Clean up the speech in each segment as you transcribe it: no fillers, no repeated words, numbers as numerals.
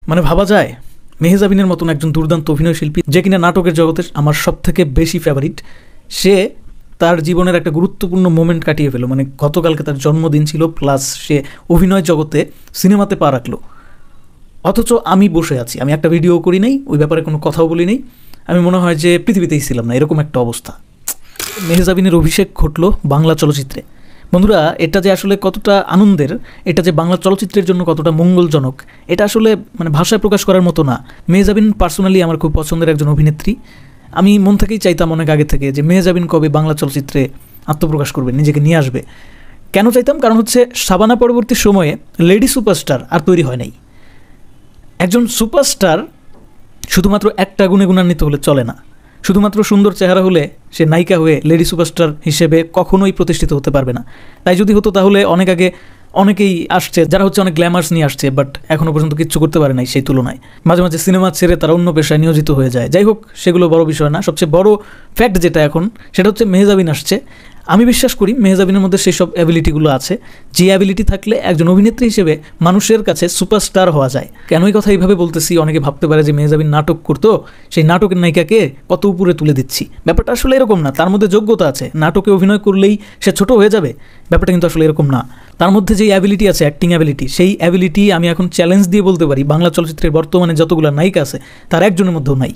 মানে ভাবা যায় মেহজাবিনের মতন একজন দুর্দান্ত অভিনয়শিল্পী, যে কিনা নাটকের জগতে আমার সবথেকে বেশি ফেভারিট, সে তার জীবনের একটা গুরুত্বপূর্ণ মোমেন্ট কাটিয়ে ফেলো। মানে গতকালকে তার জন্মদিন ছিল, প্লাস সে অভিনয় জগতে সিনেমাতে পা রাখলো, অথচ আমি বসে আছি, আমি একটা ভিডিও করি নাই, ওই ব্যাপারে কোনো কথাও বলি নাই, আমি মনে হয় যে পৃথিবীতেই ছিলাম না, এরকম একটা অবস্থা। মেহজাবিনের অভিষেক ঘটলো বাংলা চলচ্চিত্রে। বন্ধুরা, এটা যে আসলে কতটা আনন্দের, এটা যে বাংলা চলচ্চিত্রের জন্য কতটা মঙ্গলজনক, এটা আসলে মানে ভাষায় প্রকাশ করার মতো না। মেহজাবিন পার্সোনালি আমার খুব পছন্দের একজন অভিনেত্রী। আমি মন থেকেই চাইতাম অনেক আগে থেকে যে মেহজাবিন কবে বাংলা চলচ্চিত্রে আত্মপ্রকাশ করবে, নিজেকে নিয়ে আসবে। কেন চাইতাম? কারণ হচ্ছে শাবানা পরবর্তী সময়ে লেডি সুপারস্টার আর তৈরি হয় নাই। একজন সুপারস্টার শুধুমাত্র একটা গুণে গুণান্বিত হলে চলে না, শুধুমাত্র সুন্দর চেহারা হলে সে নায়িকা হয়ে লেডি সুপারস্টার হিসেবে কখনোই প্রতিষ্ঠিত হতে পারবে না। তাই যদি হতো তাহলে অনেক আগে অনেকেই আসছে যারা হচ্ছে অনেক গ্ল্যামার্স নিয়ে আসছে, বাট এখনও পর্যন্ত কিচ্ছু করতে পারে নাই সেই তুলনায়। মাঝে মাঝে সিনেমা ছেড়ে তারা অন্য পেশায় নিয়োজিত হয়ে যায়। যাই হোক, সেগুলো বড় বিষয় না। সবচেয়ে বড় ফ্যাক্ট যেটা এখন, সেটা হচ্ছে মেহজাবিন আসছে। আমি বিশ্বাস করি মেহজাবিনের মধ্যে সেই সব অ্যাবিলিটিগুলো আছে, যে অ্যাবিলিটি থাকলে একজন অভিনেত্রী হিসেবে মানুষের কাছে সুপারস্টার হওয়া যায়। কেন এই কথা এইভাবে বলতেছি? অনেকে ভাবতে পারে যে মেহজাবিন নাটক করতো, সেই নাটকের নায়িকাকে কত উপরে তুলে দিচ্ছি। ব্যাপারটা আসলে এরকম না। তার মধ্যে যোগ্যতা আছে, নাটকে অভিনয় করলেই সে ছোট হয়ে যাবে, ব্যাপারটা কিন্তু আসলে এরকম না। তার মধ্যে যে অ্যাবিলিটি আছে, অ্যাক্টিং অ্যাবিলিটি, সেই অ্যাবিলিটি আমি এখন চ্যালেঞ্জ দিয়ে বলতে পারি বাংলা চলচ্চিত্রের বর্তমানে যতগুলো নায়িকা আছে তার একজনের মধ্যেও নাই।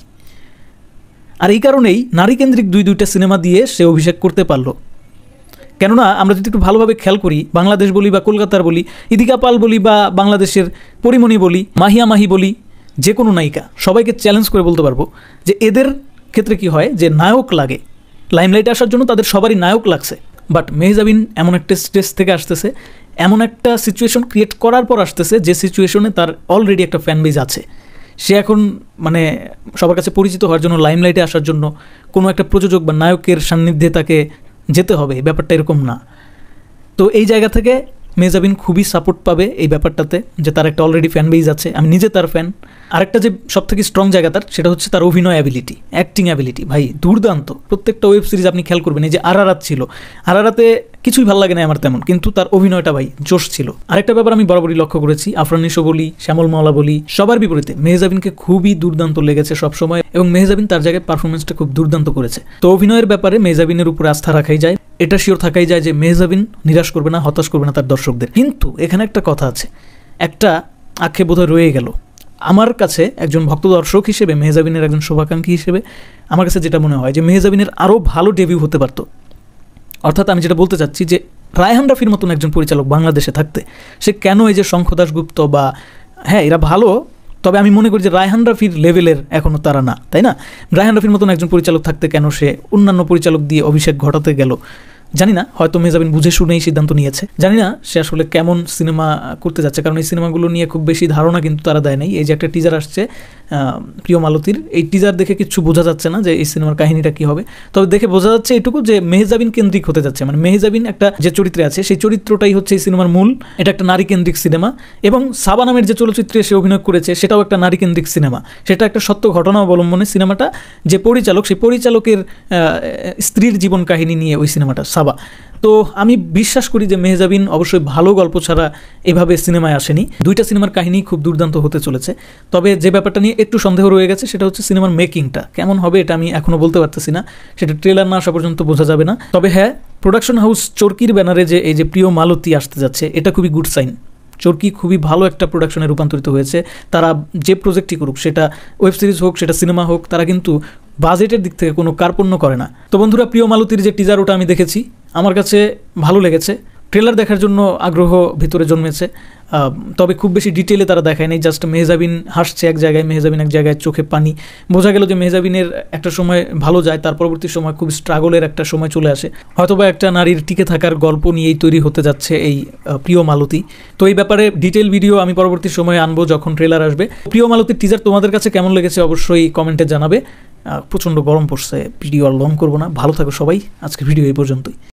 আর এই কারণেই নারীকেন্দ্রিক দুইটা সিনেমা দিয়ে সে অভিষেক করতে পারলো। কেননা আমরা যদি একটু ভালোভাবে খেয়াল করি, বাংলাদেশ বলি বা কলকাতার বলি, ইদিকা পাল বলি বা বাংলাদেশের পরিমণি বলি, মাহিয়া মাহি বলি, যে কোনো নায়িকা, সবাইকে চ্যালেঞ্জ করে বলতে পারবো যে এদের ক্ষেত্রে কি হয় যে নায়ক লাগে, লাইমলাইটে আসার জন্য তাদের সবারই নায়ক লাগছে। বাট মেহজাবিন এমন একটা স্টেজ থেকে আসতেছে, এমন একটা সিচুয়েশন ক্রিয়েট করার পর আসতেছে যে সিচুয়েশনে তার অলরেডি একটা ফ্যান বেজ আছে। সে এখন মানে সবার কাছে পরিচিত হওয়ার জন্য, লাইমলাইটে আসার জন্য কোনো একটা প্রযোজক বা নায়কের সান্নিধ্যে তাকে যেতে হবে, ব্যাপারটা এরকম না। তো এই জায়গা থেকে মেহজাবিন খুবই সাপোর্ট পাবে এই ব্যাপারটাতে, যে তার একটা অলরেডি ফ্যান বেজ আছে। আমি নিজে তার ফ্যান। আরেকটা যে সব থেকে স্ট্রং জায়গা তার, সেটা হচ্ছে তার অভিনয় অ্যাবিলিটি, অ্যাক্টিং অ্যাবিলিটি। ভাই দুর্দান্ত। প্রত্যেকটা ওয়েব সিরিজ আপনি খেয়াল করবেন, এই যে আরারাত ছিল, আরারাতে কিছুই ভালো লাগে না আমার তেমন, কিন্তু তার অভিনয়টা ভাই জোশ ছিল। আরেকটা ব্যাপার আমি বরাবরই লক্ষ্য করেছি, আফরানিশো বলি, শ্যামল মাওলা বলি, সবার বিপরীতে মেহজাবিনকে খুবই দুর্দান্ত লেগেছে সবসময়, এবং মেহজাবিন তার জায়গায় পারফরমেন্সটা খুব দুর্দান্ত করেছে। তো অভিনয়ের ব্যাপারে মেহজাবিনের উপরে আস্থা রাখাই যায়, এটা শিওর থাকাই যায় যে মেহজাবিন নিরাশ করবে না, হতাশ করবে না তার দর্শকদের। কিন্তু এখানে একটা কথা আছে, একটা আক্ষেপ বোধহয় রয়ে গেল। আমার কাছে একজন ভক্ত দর্শক হিসেবে, মেহজাবিনের একজন শুভাকাঙ্ক্ষী হিসেবে আমার কাছে যেটা মনে হয় যে মেহজাবিনের আরও ভালো ডেবিউ হতে পারত। অর্থাৎ আমি যেটা বলতে চাচ্ছি যে রায়হান রাফির মতন একজন পরিচালক বাংলাদেশে থাকতে সে কেন এই যে শঙ্খ দাশগুপ্ত বা, হ্যাঁ এরা ভালো, তবে আমি মনে করি যে রায়হান রাফির লেভেলের এখনও তারা না, তাই না? রায়হান রাফির মতন একজন পরিচালক থাকতে কেন সে অন্যান্য পরিচালক দিয়ে অভিষেক ঘটাতে গেল? জানি না, হয়তো মেহজাবিন বুঝে শুনেই সিদ্ধান্ত নিয়েছে। জানি না সে আসলে কেমন সিনেমা করতে যাচ্ছে, কারণ এই সিনেমাগুলো নিয়ে খুব বেশি ধারণা কিন্তু তারা দেয় নাই। এই যে একটা টিজার আসছে প্রিয় মালতীর, এই টিজার দেখে কিছু বোঝা যাচ্ছে না যে এই সিনেমার কাহিনীটা কী হবে। তবে দেখে বোঝা যাচ্ছে এটুকু যে মেহজাবিন কেন্দ্রিক হতে যাচ্ছে। মানে মেহজাবিন একটা যে চরিত্রে আছে, সেই চরিত্রটাই হচ্ছে এই সিনেমার মূল। এটা একটা নারী কেন্দ্রিক সিনেমা, এবং সাবা নামের যে চলচ্চিত্রে সে অভিনয় করেছে সেটাও একটা নারী কেন্দ্রিক সিনেমা। সেটা একটা সত্য ঘটনা অবলম্বনে সিনেমাটা। যে পরিচালক, সেই পরিচালকের স্ত্রীর জীবন কাহিনী নিয়ে ওই সিনেমাটা সাবা। তো আমি বিশ্বাস করি যে মেহজাবিন অবশ্যই ভালো গল্প ছাড়া এভাবে সিনেমায় আসেনি। দুইটা সিনেমার কাহিনী খুব দুর্দান্ত হতে চলেছে। তবে যে ব্যাপারটা নিয়ে একটু সন্দেহ রয়ে গেছে সেটা হচ্ছে সিনেমার মেকিংটা কেমন হবে, এটা আমি এখনও বলতে পারতেছি না, সেটা ট্রেলার না আসা পর্যন্ত বোঝা যাবে না। তবে হ্যাঁ, প্রোডাকশন হাউস চরকির ব্যানারে যে এই যে প্রিয় মালতী আসতে যাচ্ছে, এটা খুবই গুড সাইন। চরকি খুবই ভালো একটা প্রোডাকশনে রূপান্তরিত হয়েছে। তারা যে প্রজেক্টই করুক, সেটা ওয়েব সিরিজ হোক, সেটা সিনেমা হোক, তারা কিন্তু বাজেটের দিক থেকে কোনো কার্পণ্য করে না। তো বন্ধুরা, প্রিয় মালতীর যে টিজার, ওটা আমি দেখেছি, আমার কাছে ভালো লেগেছে। ট্রেলার দেখার জন্য আগ্রহ ভিতরে জন্মেছে, তবে খুব বেশি ডিটেলে তারা দেখায় নাই। জাস্ট মেহজাবিন হাসছে এক জায়গায়, মেহজাবিন এক জায়গায়, চোখে পানি। বোঝা গেল যে মেহজাবিনের একটা সময় ভালো যায়, তার পরবর্তী সময় খুব স্ট্রাগলের একটা সময় চলে আসে। হয়তোবা একটা নারীর টিকে থাকার গল্প নিয়েই তৈরি হতে যাচ্ছে এই প্রিয় মালতী। তো এই ব্যাপারে ডিটেল ভিডিও আমি পরবর্তী সময়ে আনবো যখন ট্রেলার আসবে। প্রিয় মালতীর টিজার তোমাদের কাছে কেমন লেগেছে অবশ্যই কমেন্টে জানাবে। প্রচণ্ড গরম পড়ছে, ভিডিও আর লং করবো না। ভালো থাকো সবাই, আজকে ভিডিও এই পর্যন্তই।